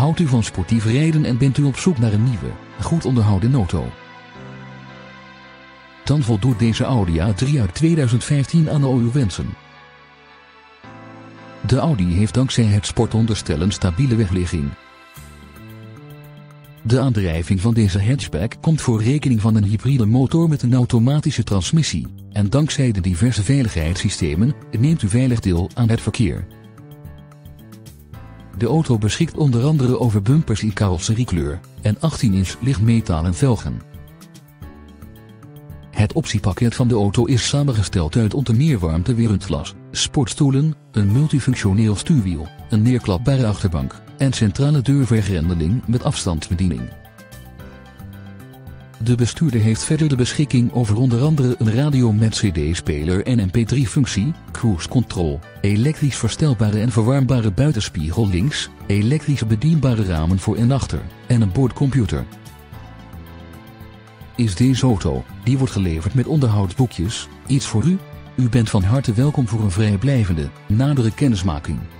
Houdt u van sportief rijden en bent u op zoek naar een nieuwe, goed onderhouden auto? Dan voldoet deze Audi A3 uit 2015 aan al uw wensen. De Audi heeft dankzij het sportonderstel een stabiele wegligging. De aandrijving van deze hatchback komt voor rekening van een hybride motor met een automatische transmissie, en dankzij de diverse veiligheidssystemen neemt u veilig deel aan het verkeer. De auto beschikt onder andere over bumpers in carrosseriekleur en 18-inch lichtmetalen velgen. Het optiepakket van de auto is samengesteld uit onder meer warmtewerend glas, sportstoelen, een multifunctioneel stuurwiel, een neerklapbare achterbank en centrale deurvergrendeling met afstandsbediening. De bestuurder heeft verder de beschikking over onder andere een radio met cd-speler en mp3-functie, cruise control, elektrisch verstelbare en verwarmbare buitenspiegel links, elektrische bedienbare ramen voor en achter en een boordcomputer. Is deze auto, die wordt geleverd met onderhoudsboekjes, iets voor u? U bent van harte welkom voor een vrijblijvende, nadere kennismaking.